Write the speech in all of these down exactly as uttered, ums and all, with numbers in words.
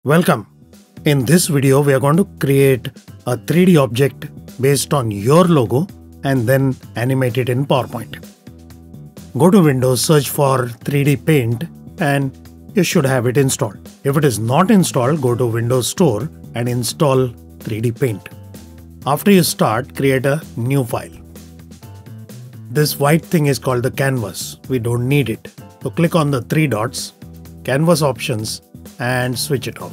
Welcome. In this video, we are going to create a three D object based on your logo and then animate it in PowerPoint. Go to Windows, search for three D Paint and you should have it installed. If it is not installed, go to Windows Store and install three D Paint. After you start, create a new file. This white thing is called the canvas. We don't need it. So click on the three dots, canvas options, and switch it off.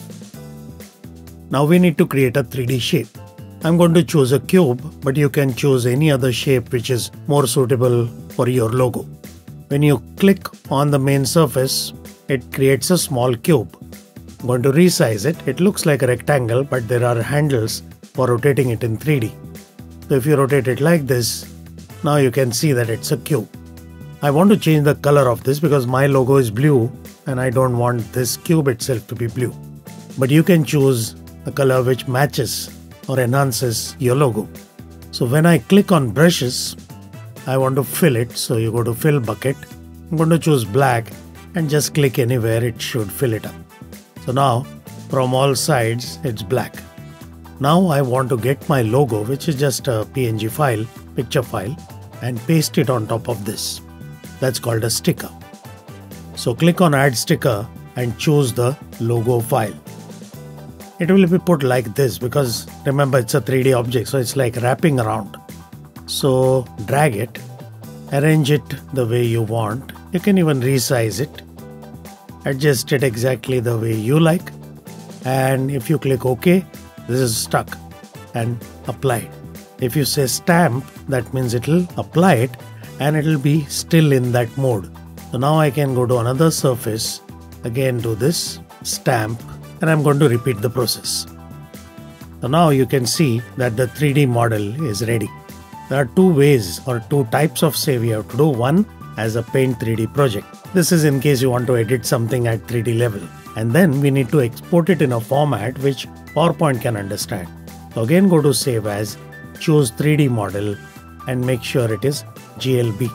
Now we need to create a three D shape. I'm going to choose a cube, but you can choose any other shape which is more suitable for your logo. When you click on the main surface, it creates a small cube. I'm going to resize it. It looks like a rectangle, but there are handles for rotating it in three D. So if you rotate it like this, now you can see that it's a cube. I want to change the color of this because my logo is blue and I don't want this cube itself to be blue. But you can choose a color which matches or enhances your logo. So when I click on brushes, I want to fill it. So you go to fill bucket. I'm going to choose black and just click anywhere, it should fill it up. So now from all sides it's black. Now I want to get my logo, which is just a P N G file, picture file, and paste it on top of this. That's called a sticker. So click on add sticker and choose the logo file. It will be put like this because remember it's a three D object, so it's like wrapping around. So drag it, arrange it the way you want. You can even resize it, adjust it exactly the way you like. And if you click OK, this is stuck and applied. If you say stamp, that means it will apply it and it will be still in that mode. So now I can go to another surface, again do this, stamp, and I'm going to repeat the process. So now you can see that the three D model is ready. There are two ways or two types of save you have to do. One as a Paint three D project. This is in case you want to edit something at three D level. And then we need to export it in a format which PowerPoint can understand. So again go to save as, choose three D model and make sure it is G L B.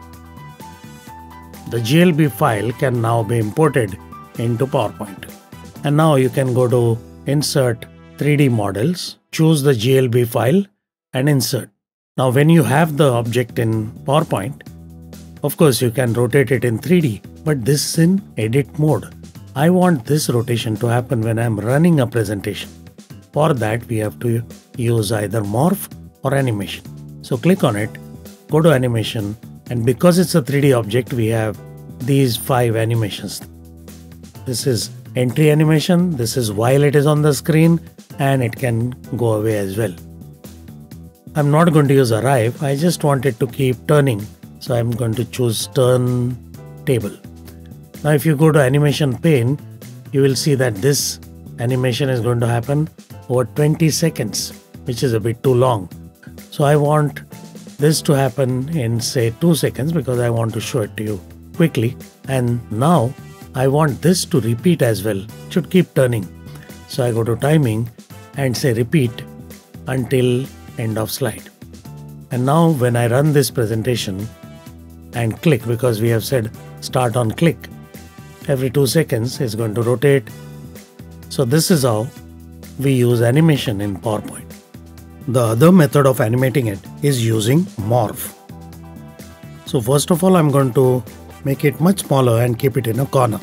The G L B file can now be imported into PowerPoint. And now you can go to insert three D models, choose the G L B file and insert. Now when you have the object in PowerPoint, of course you can rotate it in three D, but this is in edit mode. I want this rotation to happen when I'm running a presentation. For that we have to use either Morph or Animation. So click on it, go to Animation, and because it's a three D object, we have these five animations. This is entry animation, this is while it is on the screen, and it can go away as well. I'm not going to use arrive, I just want it to keep turning. So I'm going to choose turn table. Now if you go to animation pane, you will see that this animation is going to happen over twenty seconds, which is a bit too long. So I want this to happen in say two seconds because I want to show it to you quickly. And now I want this to repeat as well. It should keep turning. So I go to timing and say repeat until end of slide. And now when I run this presentation and click, because we have said start on click, every two seconds is going to rotate. So this is how we use animation in PowerPoint. The other method of animating it is using Morph. So first of all, I'm going to make it much smaller and keep it in a corner.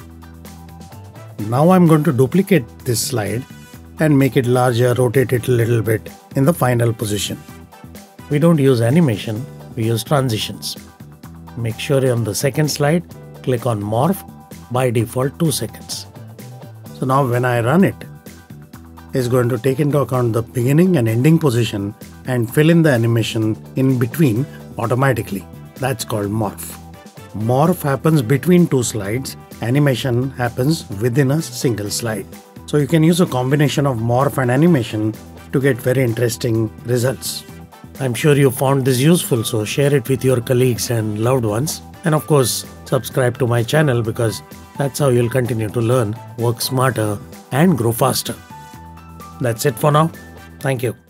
Now I'm going to duplicate this slide and make it larger, rotate it a little bit in the final position. We don't use animation, we use transitions. Make sure on the second slide, click on Morph, by default two seconds. So now when I run it, it's going to take into account the beginning and ending position and fill in the animation in between automatically. That's called Morph. Morph happens between two slides, animation happens within a single slide. So you can use a combination of Morph and animation to get very interesting results. I'm sure you found this useful, so share it with your colleagues and loved ones. And of course, subscribe to my channel because that's how you'll continue to learn, work smarter, and grow faster. That's it for now. Thank you.